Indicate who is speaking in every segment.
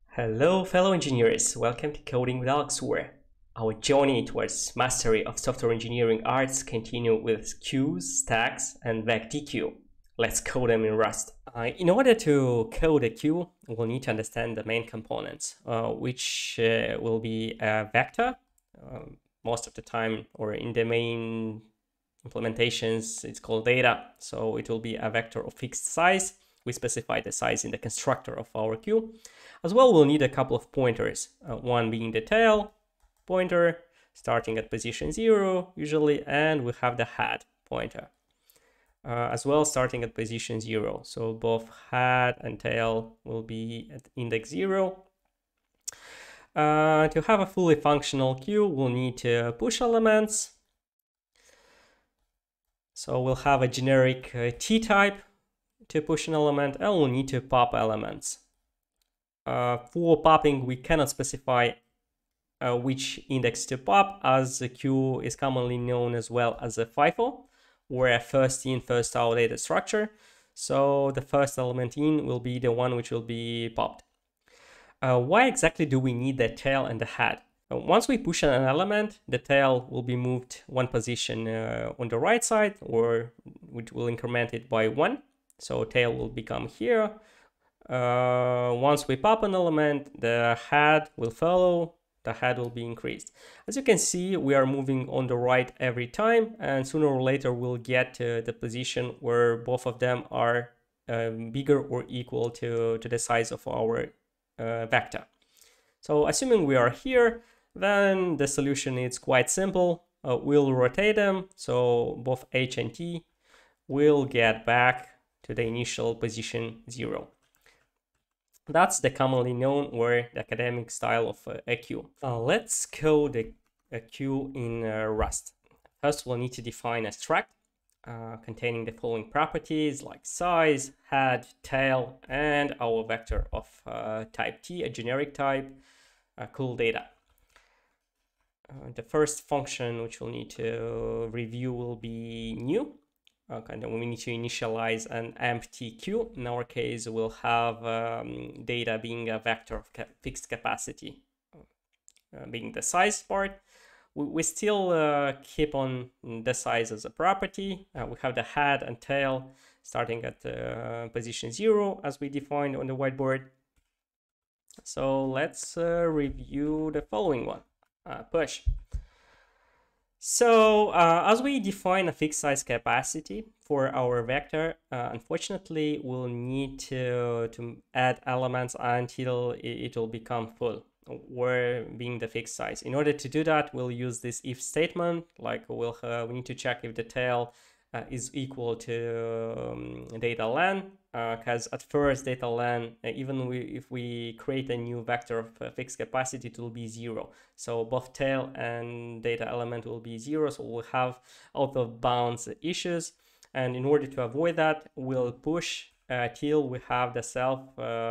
Speaker 1: Hello, fellow engineers. Welcome to Coding with Alex, where our journey towards mastery of software engineering arts continue with queues, stacks, and VecDeque. Let's code them in Rust. In order to code a queue, we'll need to understand the main components, which will be a vector. Most of the time, or in the main implementations, it's called data. So it will be a vector of fixed size. We specify the size in the constructor of our queue. As well, we'll need a couple of pointers, one being the tail pointer, starting at position 0 usually, and we have the head pointer as well, starting at position 0. So both head and tail will be at index 0. To have a fully functional queue, we'll need to push elements. So we'll have a generic T-type to push an element, and we'll need to pop elements. For popping, we cannot specify which index to pop, as the queue is commonly known as well as a FIFO, or a first in, first out data structure. So the first element in will be the one which will be popped. Why exactly do we need the tail and the head? Once we push an element, the tail will be moved one position on the right side, or which will increment it by 1. So tail will become here. Once we pop an element, the head will follow, the head will be increased. As you can see, we are moving on the right every time, and sooner or later we'll get to the position where both of them are bigger or equal to the size of our vector. So assuming we are here, then the solution is quite simple. We'll rotate them, so both H and T will get back to the initial position 0. That's the commonly known or the academic style of a queue. Let's code a queue in Rust. First, we'll need to define a struct containing the following properties like size, head, tail, and our vector of type T, a generic type, cool data. The first function which we'll need to review will be new. Okay, then we need to initialize an empty queue. In our case, we'll have data being a vector of fixed capacity, being the size part. We still keep on the size as a property. We have the head and tail starting at position 0 as we defined on the whiteboard. So let's review the following one, push. So as we define a fixed size capacity for our vector, unfortunately, we'll need to add elements until it will become full, or being the fixed size. In order to do that, we'll use this if statement, like we need to check if the tail is equal to data len, because at first data len, even if we create a new vector of fixed capacity, it will be 0. So both tail and data element will be 0, so we'll have out of bounds issues. And in order to avoid that, we'll push till we have the self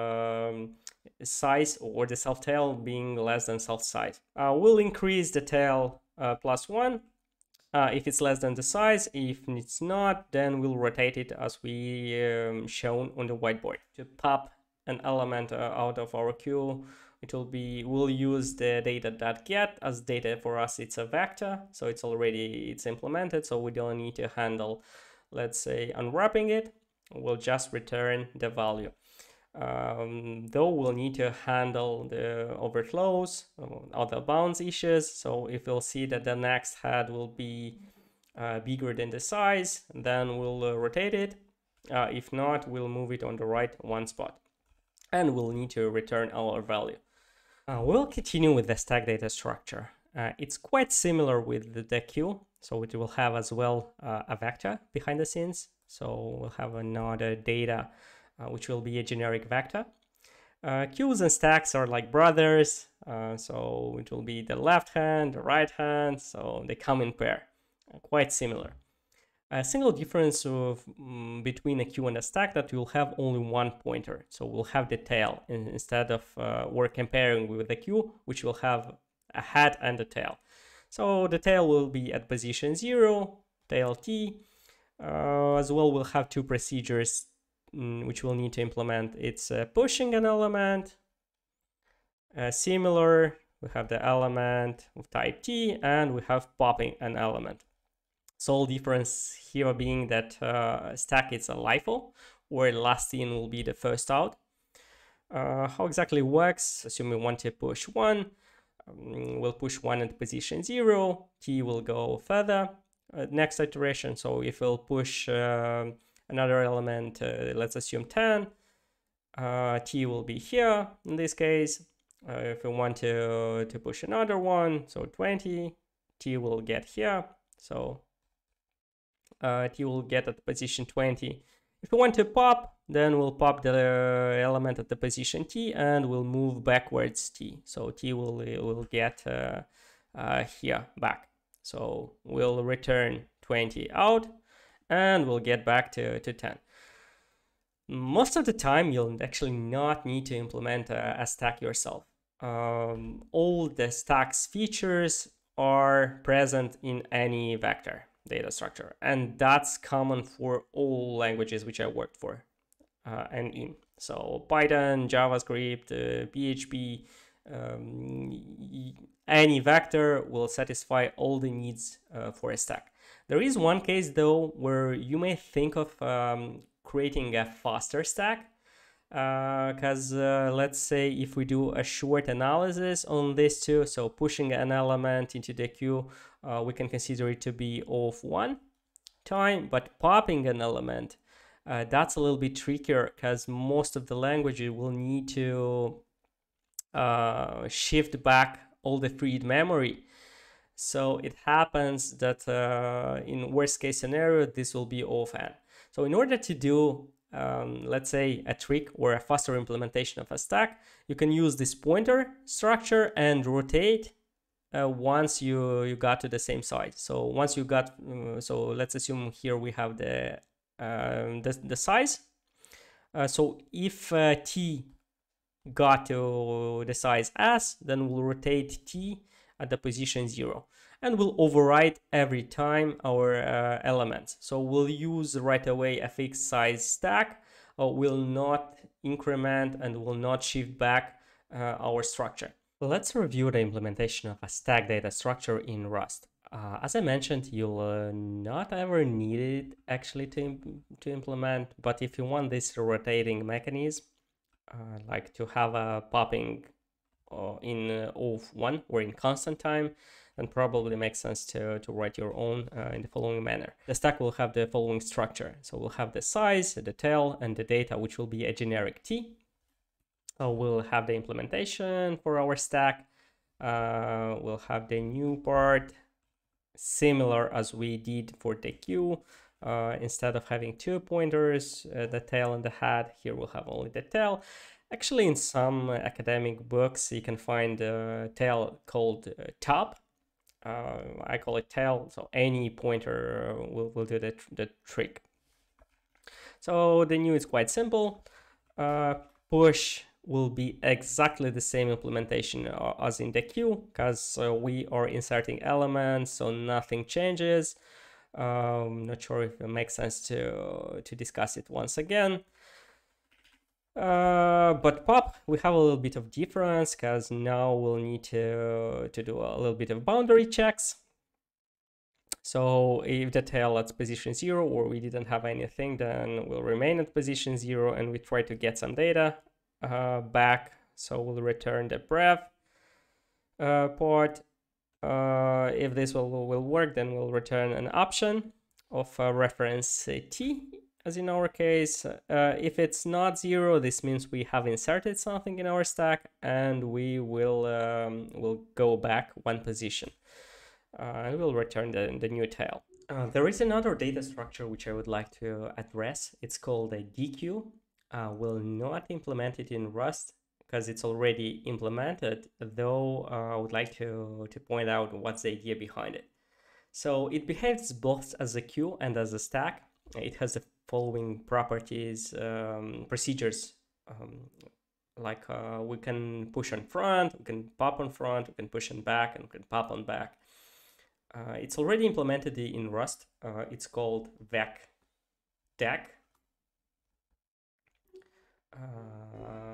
Speaker 1: size or the self tail being less than self size. We'll increase the tail +1. If it's less than the size. If it's not, then we'll rotate it as we shown on the whiteboard. To pop an element out of our queue, we'll use the data.get as data. For us, it's a vector, so it's implemented, so we don't need to handle, let's say, unwrapping it. We'll just return the value. Though we'll need to handle the overflows, out of bounds issues. So if we'll see that the next head will be bigger than the size, then we'll rotate it. If not, we'll move it on the right one spot, and we'll need to return our value. We'll continue with the stack data structure. It's quite similar with the Dequeue, so it will have as well a vector behind the scenes. So we'll have another data which will be a generic vector. Queues and stacks are like brothers, so it will be the left hand, the right hand, so they come in pair, quite similar. A single difference between a queue and a stack that you'll have only one pointer, so we'll have the tail instead of we're comparing with the queue, which will have a head and a tail. So the tail will be at position 0, tail T. As well, we'll have two procedures which we'll need to implement. It's pushing an element Similar, we have the element of type T, and we have popping an element. Sole difference here being that stack is a LIFO, where last in will be the first out. How exactly it works? Assume we want to push 1. We'll push 1 at position 0. T will go further. Next iteration, so if we'll push another element, let's assume 10, T will be here in this case. If we want to push another one, so 20, T will get here. So T will get at position 20. If we want to pop, then we'll pop the element at the position T and we'll move backwards T. So T will get here back. So we'll return 20 out and we'll get back to 10. Most of the time, you'll actually not need to implement a stack yourself. All the stack's features are present in any vector data structure, and that's common for all languages which I worked for and in. So Python, JavaScript, PHP, any vector will satisfy all the needs for a stack. There is one case though where you may think of creating a faster stack, because let's say if we do a short analysis on this too, so pushing an element into the queue, we can consider it to be of 1 time, but popping an element, that's a little bit trickier because most of the languages will need to shift back all the freed memory. So it happens that in worst case scenario, this will be of n. So in order to do, let's say, a trick or a faster implementation of a stack, you can use this pointer structure and rotate once you got to the same side. So once you got, so let's assume here we have the size. So if T got to the size S, then we'll rotate T at the position 0. And we'll overwrite every time our elements. So we'll use right away a fixed size stack, will not increment and will not shift back our structure. Let's review the implementation of a stack data structure in Rust. As I mentioned, you'll not ever need it actually to implement, but if you want this rotating mechanism, like to have a popping in of 1 or in constant time, then probably makes sense to write your own in the following manner. The stack will have the following structure. So we'll have the size, the tail, and the data, which will be a generic T. We'll have the implementation for our stack. We'll have the new part, similar as we did for Dequeue. Instead of having 2 pointers, the tail and the head, here we'll have only the tail. Actually, in some academic books, you can find a tail called top. I call it tail, so any pointer will do the trick. So the new is quite simple. Push will be exactly the same implementation as in the queue, because we are inserting elements, so nothing changes. Not sure if it makes sense to discuss it once again. But pop, we have a little bit of difference because now we'll need to do a little bit of boundary checks. So if the tail at position 0 or we didn't have anything, then we'll remain at position 0 and we try to get some data back. So we'll return the brev part. If this will work, then we'll return an option of reference T, as in our case. If it's not 0, this means we have inserted something in our stack and we will go back 1 position. And we'll return the new tail. There is another data structure which I would like to address. It's called a Dequeue. We'll not implement it in Rust because it's already implemented, though I would like to point out what's the idea behind it. So it behaves both as a queue and as a stack. It has the following properties, procedures, like we can push on front, we can pop on front, we can push on back, and we can pop on back. It's already implemented in Rust. It's called VecDeque.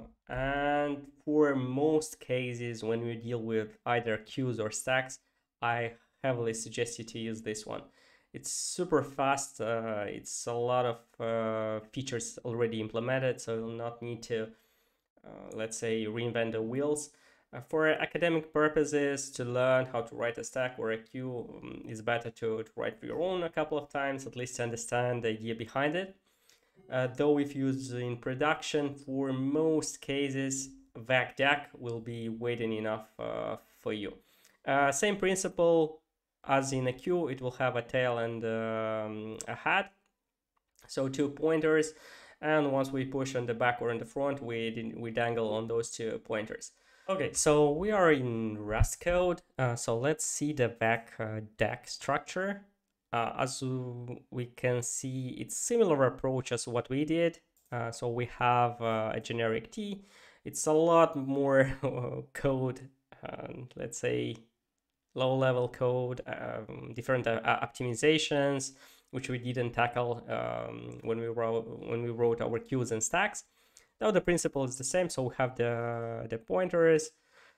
Speaker 1: And for most cases, when we deal with either queues or stacks, I heavily suggest you to use this one. It's super fast. It's a lot of features already implemented, so you'll not need to, let's say, reinvent the wheels. For academic purposes, to learn how to write a stack or a queue, it's better to write for your own a couple of times, at least to understand the idea behind it. Though if used in production, for most cases, VecDeque will be waiting enough for you. Same principle as in a queue, it will have a tail and a head. So 2 pointers, and once we push on the back or in the front, we dangle on those 2 pointers. Okay, so we are in Rust code. So let's see the VecDeque structure. As we can see, it's similar approach as what we did. So we have a generic T. It's a lot more code, let's say low-level code, different optimizations, which we didn't tackle when we wrote our queues and stacks. Now the principle is the same. So we have the pointers,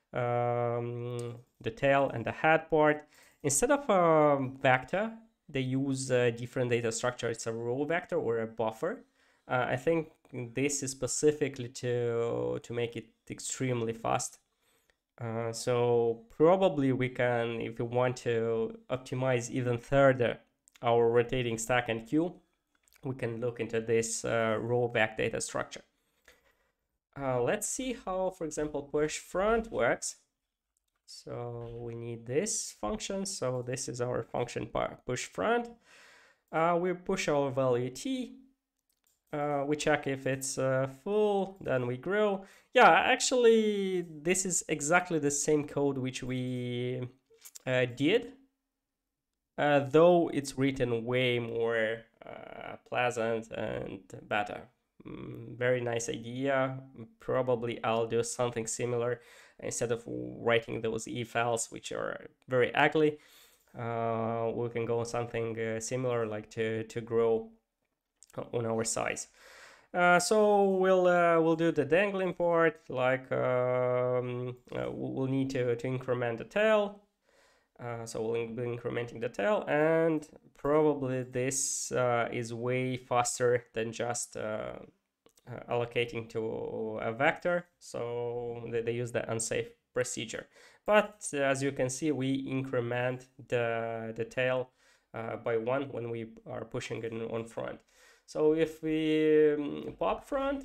Speaker 1: the tail, and the head part. Instead of a vector, they use a different data structure. It's a row vector or a buffer. I think this is specifically to make it extremely fast. So probably we can, if we want to optimize even further our rotating stack and queue, we can look into this row vec data structure. Let's see how, for example, push front works. So we need this function. So this is our function push front. We push our value t. We check if it's full, then we grow. Yeah, actually, this is exactly the same code which we did, though it's written way more pleasant and better. Very nice idea. Probably I'll do something similar instead of writing those if-else, which are very ugly. We can go on something similar, like to grow on our size. So we'll do the dangling part, like we'll need to increment the tail. So we'll be incrementing the tail, and probably this is way faster than just allocating to a vector. So they use the unsafe procedure. But as you can see, we increment the tail by 1 when we are pushing it on front. So if we pop front,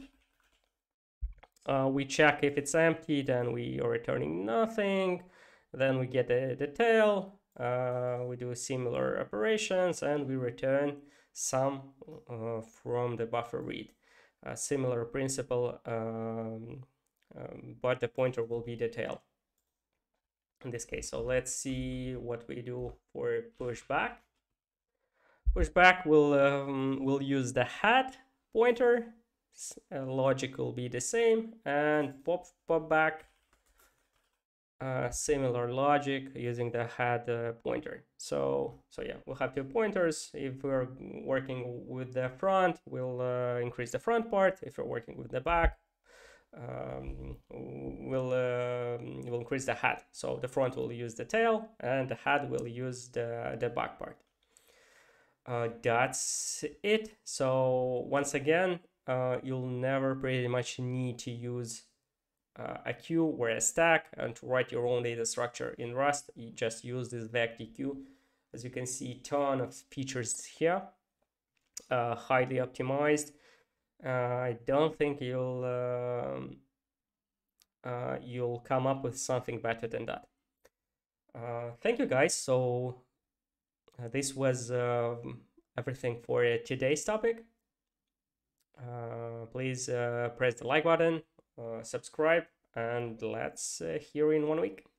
Speaker 1: we check if it's empty, then we are returning nothing. Then we get the tail, we do similar operations, and we return some from the buffer read. Similar principle, but the pointer will be the tail in this case. So let's see what we do for pushback. Pushback will use the head pointer. Logic will be the same, and pop back. Similar logic using the head pointer. So yeah, we'll have 2 pointers. If we're working with the front, we'll increase the front part. If we're working with the back, we'll increase the head. So the front will use the tail, and the head will use the back part. That's it. So once again, you'll never pretty much need to use a queue or a stack and to write your own data structure in Rust. You just use this VecDeque. As you can see, ton of features here, highly optimized. I don't think you'll come up with something better than that. Thank you, guys. So this was everything for today's topic. Please press the like button, subscribe, and let's hear in 1 week.